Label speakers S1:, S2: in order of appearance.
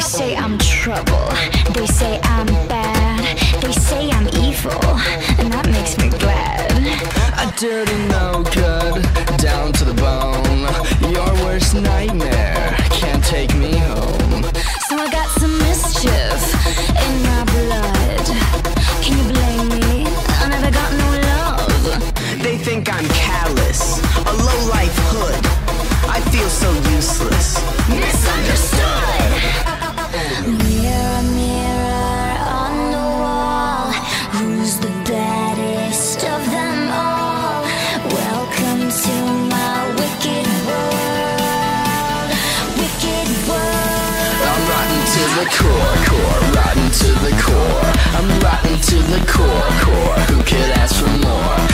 S1: say I'm trouble, they say I'm bad, they say I'm evil, and that makes me glad.
S2: A dirty no good, down to the bone. Your worst nightmare can't take me home.
S1: So I got some mischief in my blood. Can you blame me? I never got no love.
S2: They think I'm callous, a low-life hood. I feel so useless.
S1: Misunderstood. Mirror, mirror on the wall, who's the baddest of them all? Welcome to my wicked world, wicked world.
S2: I'm rotten to the core, rotten to the core. I'm rotten to the core. Who could ask for more?